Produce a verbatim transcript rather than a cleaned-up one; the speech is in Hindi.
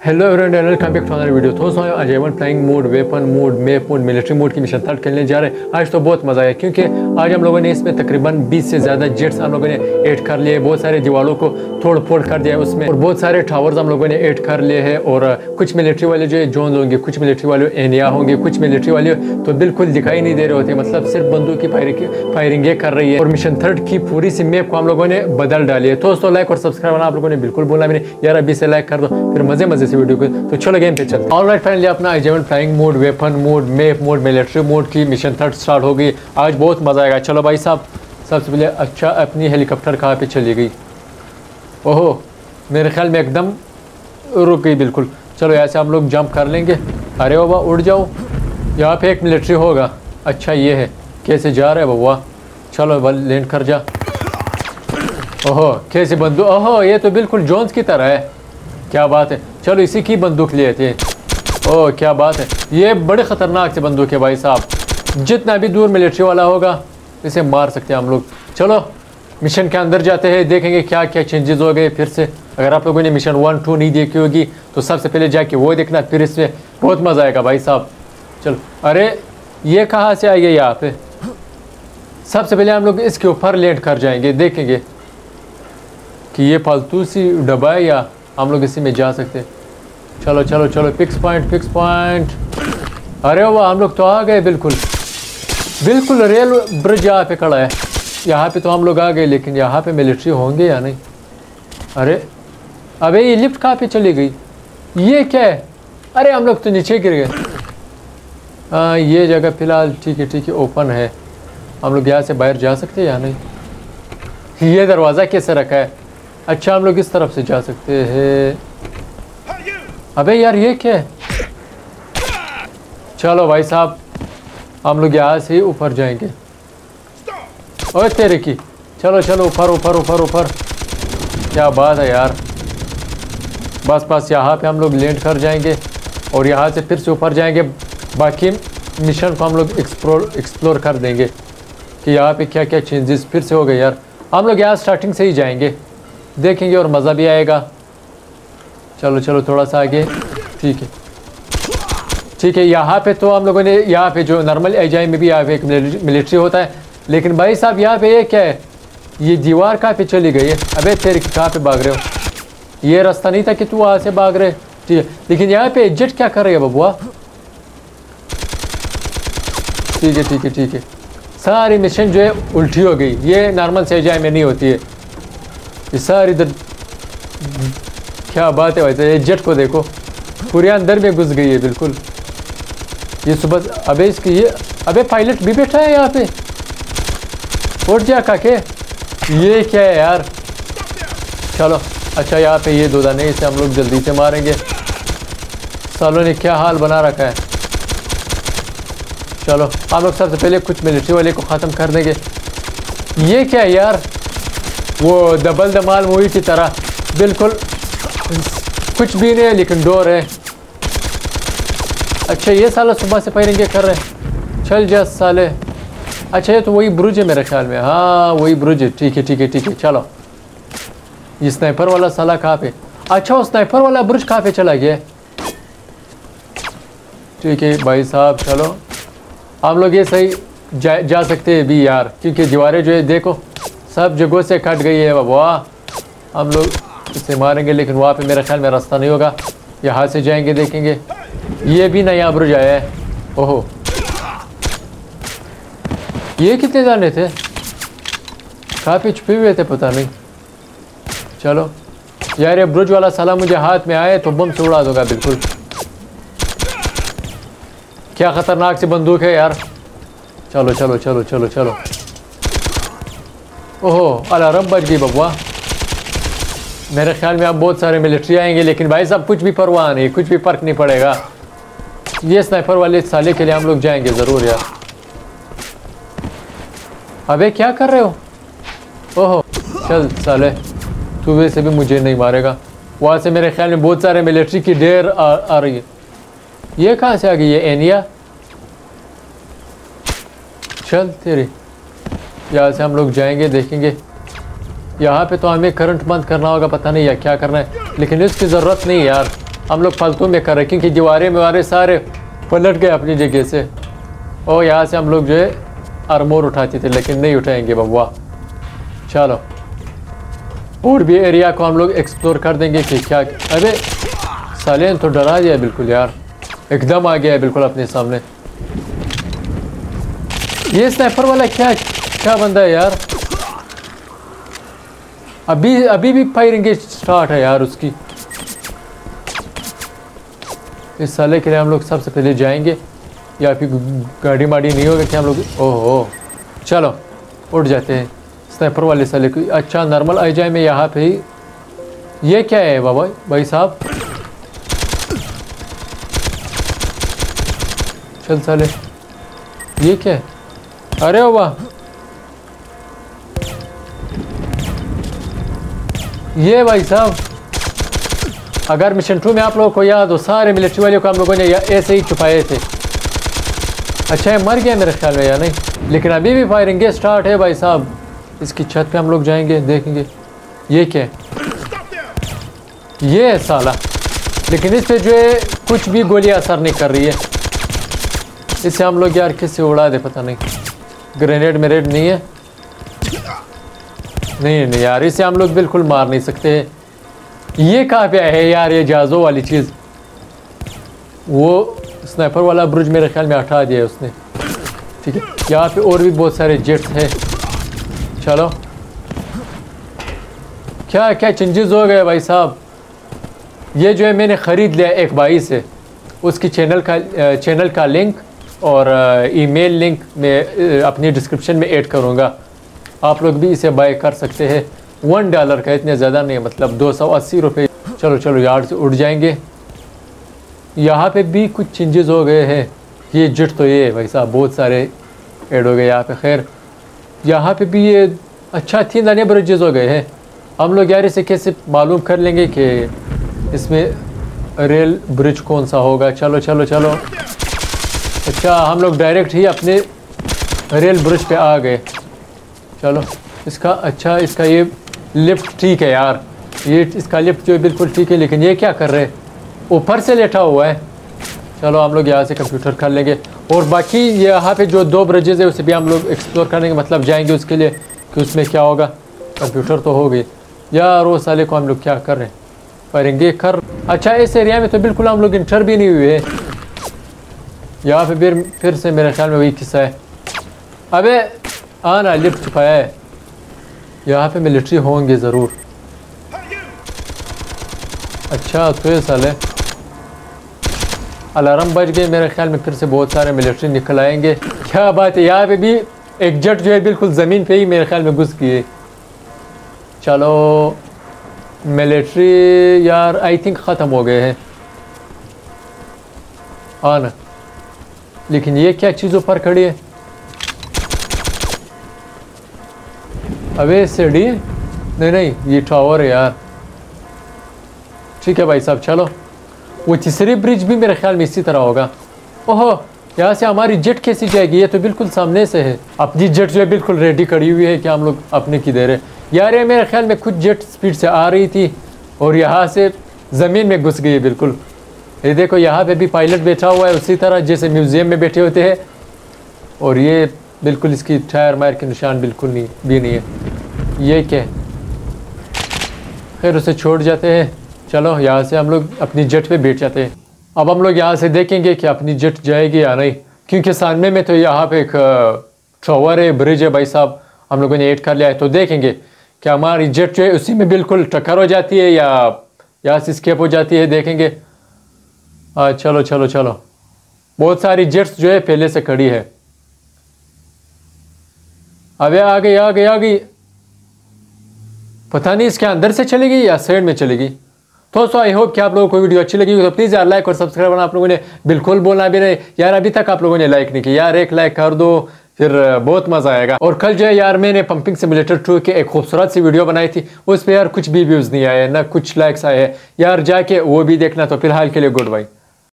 Hello everyone, welcome back to another video. दोस्तों आज Avon flying mode, weapon mode, map mode, military mode की मिशन थर्ड खेलने जा रहे हैं। आज तो बहुत मजा आया क्योंकि आज हम लोगों ने इसमें तकरीबन बीस से ज़्यादा जेट्स हम लोगों ने ऐड कर लिए। बहुत सारे दीवारों को तोड़ फोड़ कर दिया उसमें, और बहुत सारे टावर्स हम लोगों ने ऐड कर लिए हैं। और कुछ मिलिट्री वाले जो है जोन होंगे, कुछ मिलिट्री वाले एनिया होंगे, कुछ मिलिट्री वाले तो बिल्कुल दिखाई नहीं दे रहे होते, मतलब सिर्फ बंदूक की फायरिंग फायरिंगें कर रही है। और मिशन थर्ड की पूरी सी मैप को हम लोगों ने बदल डाली है। दोस्तों लाइक और सब्सक्राइब आप लोगों ने बिल्कुल बोला मैंने, यार अभी से लाइक कर दो, फिर मजे मजे से वीडियो को। तो चलो गेम पे चलते हैं। ऑलराइट फाइनली अपना Avon flying mode, weapon mode, map mode, military mode की मिशन थर्ड स्टार्ट हो गई। आज बहुत मजा आएगा। चलो भाई साहब, सबसे पहले अच्छा अपनी हेलीकॉप्टर कहाँ पे चली गई? ओहो, मेरे ख्याल में एकदम रुक गई बिल्कुल। चलो ऐसे हम लोग जंप कर लेंगे। अरे बाबा उड़ जाओ, यहाँ पे एक मिलिट्री होगा। अच्छा ये है, कैसे जा रहा है बउआ? चलो बल लैंड कर जा। ओहो कैसे बंदूक, ओहो ये तो बिल्कुल जोन्स की तरह है। क्या बात है, चलो इसी की बंदूक लिए थे। ओह क्या बात है, ये बड़े ख़तरनाक से बंदूक है भाई साहब। जितना भी दूर मिलिट्री वाला होगा इसे मार सकते हैं हम लोग। चलो मिशन के अंदर जाते हैं, देखेंगे क्या क्या चेंजेस हो गए फिर से। अगर आप लोगों ने मिशन वन टू नहीं देखी होगी तो सबसे पहले जाके वो देखना, फिर इसमें बहुत मज़ा आएगा भाई साहब। चलो, अरे ये कहाँ से आई है यहाँ पे? सबसे पहले हम लोग इसके ऊपर लैंड कर जाएंगे, देखेंगे कि ये फालतू सी डब्बा है या हम लोग इसी में जा सकते हैं। चलो चलो चलो, फिक्स पॉइंट फिक्स पॉइंट। अरे वाह, हम लोग तो आ गए बिल्कुल बिल्कुल। रेल ब्रिज यहाँ पे खड़ा है, यहाँ पे तो हम लोग आ गए, लेकिन यहाँ पे मिलिट्री होंगे या नहीं? अरे अबे ये लिफ्ट कहाँ पे चली गई? ये क्या है? अरे हम लोग तो नीचे गिर गए। हाँ ये जगह फ़िलहाल ठीक है ठीक है, ओपन है। हम लोग यहाँ से बाहर जा सकते हैं या नहीं? ये दरवाज़ा कैसे रखा है? अच्छा हम लोग इस तरफ से जा सकते हैं। अबे यार ये क्या है? चलो भाई साहब, हम लोग यहाँ से ऊपर जाएंगे। ओए तेरे की, चलो चलो ऊपर ऊपर ऊपर ऊपर। क्या बात है यार। बस बस यहाँ पे हम लोग लैंड कर जाएंगे और यहाँ से फिर से ऊपर जाएंगे। बाकी मिशन को हम लोग एक्सप्लोर एक्सप्लोर कर देंगे कि यहाँ पे क्या क्या चेंजेस फिर से हो गए। यार हम लोग यहाँ स्टार्टिंग से ही जाएंगे, देखेंगे और मज़ा भी आएगा। चलो चलो थोड़ा सा आगे, ठीक है ठीक है। यहाँ पे तो हम लोगों ने, यहाँ पे जो नॉर्मल एजाई में भी यहाँ पे एक मिलिट्री होता है, लेकिन भाई साहब यहाँ पे ये क्या है? ये दीवार कहाँ पे चली गई है? अबे तेरे कहाँ पे भाग रहे हो? ये रास्ता नहीं था कि तू वहाँ से भाग रहे, ठीक है। लेकिन यहाँ पे जेट क्या कर रही है बबुआ? ठीक है ठीक है ठीक है। सारी मिशन जो है उल्टी हो गई। ये नॉर्मल से एजाई में नहीं होती है, ये सारी इधर। क्या बात है वैसे, ये जेट को देखो पूरे अंदर में घुस गई है बिल्कुल। ये सुबह, अबे इसकी ये, अबे पायलट भी बैठा है यहाँ पे। उठ जा काके, ये क्या है यार? चलो अच्छा, यहाँ पे ये दो दाने, इसे हम लोग जल्दी से मारेंगे। सालों ने क्या हाल बना रखा है। चलो हम लोग सबसे पहले कुछ मिलिट्री वाले को ख़त्म कर देंगे। ये क्या है यार? वो डबल धमाल मूवी की तरह बिल्कुल कुछ भी नहीं है, लेकिन डोर है। अच्छा ये साला सुबह से फायरिंग कर रहे हैं। चल जा साले। अच्छा ये तो वही ब्रुज है मेरे ख्याल में। हाँ वही ब्रुज है, ठीक है ठीक है ठीक है। चलो ये स्नाइपर वाला साला कहाँ पे? अच्छा वो स्नाइपर वाला ब्रुज कहाँ पे चला गया? ठीक है भाई साहब, चलो हम लोग ये सही जा, जा सकते हैं भी यार, क्योंकि दीवारें जो है देखो सब जगहों से कट गई है बाबा। हम लोग इसे मारेंगे, लेकिन वहाँ पे मेरे ख्याल में रास्ता नहीं होगा। यहाँ से जाएंगे, देखेंगे। ये भी नया ब्रिज आया है। ओहो ये कितने जाने थे? काफ़ी छुपे हुए थे, पता नहीं। चलो यार ये ब्रिज वाला साला मुझे हाथ में आए तो बम से उड़ा दूंगा बिल्कुल। क्या ख़तरनाक सी बंदूक है यार। चलो चलो चलो चलो चलो। ओहो अलार्म बज गई बबुआ। मेरे ख्याल में अब बहुत सारे मिलिट्री आएंगे, लेकिन भाई साहब कुछ भी परवाह नहीं, कुछ भी फर्क नहीं पड़ेगा। ये स्नाइपर वाले साले के लिए हम लोग जाएंगे ज़रूर यार। अबे क्या कर रहे हो? ओहो चल साले, तू वैसे भी मुझे नहीं मारेगा। वहाँ से मेरे ख्याल में बहुत सारे मिलिट्री की ढेर आ, आ रही है। ये कहाँ से आ गई? ये एनिया। चल तेरी, यहाँ से हम लोग जाएंगे, देखेंगे। यहाँ पे तो हमें करंट बंद करना होगा, पता नहीं या क्या करना है, लेकिन इसकी ज़रूरत नहीं यार। हम लोग फालतू में कर रहे क्योंकि दीवारें वारे सारे पलट गए अपनी जगह से। और यहाँ से हम लोग जो है आर्मोर उठाते थे लेकिन नहीं उठाएंगे बब्वा। चलो और भी एरिया को हम लोग एक्सप्लोर कर देंगे कि क्या। अबे साले तो डरा दिया बिल्कुल यार, एकदम आ गया है बिल्कुल अपने सामने। ये स्नाइपर वाला क्या क्या बंदा है यार। अभी अभी भी फायरिंग स्टार्ट है यार उसकी। इस साले के लिए हम लोग सबसे पहले जाएंगे या फिर गाड़ी माड़ी नहीं होगा कि हम लोग। ओहो चलो उठ जाते हैं स्नाइपर वाले साले को। अच्छा नॉर्मल आ जाए मैं यहाँ पे ही। ये क्या है बाबा भाई साहब। चल साले ये क्या है। अरे वाह ये भाई साहब अगर मिशन टू में आप लोगों को याद हो सारे मिलिट्री वाले को हम लोगों ने ऐसे ही छुपाए थे। अच्छा है मर गया मेरे ख्याल में या नहीं, लेकिन अभी भी फायरिंग स्टार्ट है भाई साहब। इसकी छत पे हम लोग जाएंगे देखेंगे ये क्या है। ये है साला, लेकिन इस पे जो है कुछ भी गोलियां असर नहीं कर रही है। इससे हम लोग यार किससे उड़ा दे पता नहीं। ग्रेनेड मेरेड नहीं है। नहीं नहीं यार इसे हम लोग बिल्कुल मार नहीं सकते। ये कहाँ पे है यार ये जाजो वाली चीज़। वो स्नाइपर वाला ब्रुज मेरे ख्याल में हटा दिया है उसने। ठीक है यहाँ पे और भी बहुत सारे जेट्स हैं। चलो क्या क्या चेंजेस हो गए भाई साहब। ये जो है मैंने ख़रीद लिया एक भाई से, उसकी चैनल का चैनल का लिंक और ईमेल लिंक मैं अपनी डिस्क्रिप्शन में ऐड करूँगा। आप लोग भी इसे बाय कर सकते हैं। वन डॉलर का, इतने ज़्यादा नहीं है, मतलब दो सौ अस्सी रुपये। चलो चलो यार्ड से उड़ जाएंगे। यहाँ पे भी कुछ चेंजेस हो गए हैं। ये जेट तो ये भाई साहब बहुत सारे ऐड हो गए यहाँ पे। खैर यहाँ पे भी ये अच्छा तीन नए ब्रिजेस हो गए हैं। हम लोग यार इसे कैसे मालूम कर लेंगे कि इसमें रेल ब्रिज कौन सा होगा। चलो चलो चलो। अच्छा हम लोग डायरेक्ट ही अपने रेल ब्रिज पे आ गए। चलो इसका अच्छा इसका ये लिफ्ट ठीक है यार। ये इसका लिफ्ट जो है बिल्कुल ठीक है, लेकिन ये क्या कर रहे हैं ऊपर से लेटा हुआ है। चलो हम लोग यहाँ से कंप्यूटर कर लेंगे और बाकी यहाँ पे जो दो ब्रिजेज है उसे भी हम लोग एक्सप्लोर करेंगे, मतलब जाएंगे उसके लिए कि उसमें क्या होगा। कंप्यूटर तो हो गई यार। वो साले को हम लोग क्या कर रहे हैं फायरिंग कर। अच्छा इस एरिया में तो बिल्कुल हम लोग इंटर भी नहीं हुए हैं। यहाँ पे फिर फिर से मेरे ख्याल में वही किस्सा है। अबे आना लिफ्ट छुपाया है। यहाँ पे मिलिट्री होंगे ज़रूर। अच्छा तो ये साले अलार्म बज गए मेरे ख्याल में। फिर से बहुत सारे मिलिट्री निकल आएंगे। क्या बात है। यहाँ पे भी एक जेट जो है बिल्कुल ज़मीन पे ही मेरे ख्याल में घुस गई। चलो मिलिट्री यार आई थिंक ख़त्म हो गए हैं। हाँ ना, लेकिन ये क्या चीज़ ऊपर खड़ी है। अबे सीढ़ी नहीं नहीं ये टावर है यार। ठीक है भाई साहब चलो। वो तीसरी ब्रिज भी मेरे ख्याल में इसी तरह होगा। ओहो यहाँ से हमारी जेट कैसी जाएगी। ये तो बिल्कुल सामने से है। अपनी जेट जो है बिल्कुल रेडी खड़ी हुई है कि हम लोग अपने की दे रहे यार। ये मेरे ख्याल में कुछ जेट स्पीड से आ रही थी और यहाँ से ज़मीन में घुस गई बिल्कुल। ये देखो यहाँ पे भी पायलट बैठा हुआ है उसी तरह जैसे म्यूज़ियम में बैठे होते हैं। और ये बिल्कुल इसकी टायर मायर के निशान बिल्कुल नहीं भी नहीं है। ये क्या खैर उसे छोड़ जाते हैं। चलो यहाँ से हम लोग अपनी जेट पे बैठ जाते हैं। अब हम लोग यहाँ से देखेंगे कि अपनी जेट जाएगी या नहीं, क्योंकि सामने में तो यहाँ पे एक टावर है, ब्रिज है भाई साहब, हम लोगों ने ऐड कर लिया है। तो देखेंगे कि हमारी जेट जो है उसी में बिल्कुल टक्कर हो जाती है या यहाँ से स्केप हो जाती है। देखेंगे। आ, चलो चलो चलो। बहुत सारी जेट्स जो है पहले से खड़ी है। अबे आ गई आ गई आ गई। पता नहीं इसके अंदर से चलेगी या साइड में चलेगी। तो सो आई होप कि आप लोगों को वीडियो अच्छी लगी तो प्लीज़ यार लाइक और सब्सक्राइब करना आप लोगों ने बिल्कुल बोलना भी नहीं यार। अभी तक आप लोगों ने लाइक नहीं किया यार, एक लाइक कर दो फिर बहुत मज़ा आएगा। और कल जो है यार मैंने पंपिंग सिमुलेटर टू के एक खूबसूरत सी वीडियो बनाई थी, उस पर यार कुछ भी व्यूज़ नहीं आए ना कुछ लाइक्स आए हैं यार। जाके वो भी देखना। तो फिलहाल के लिए गुड बाय।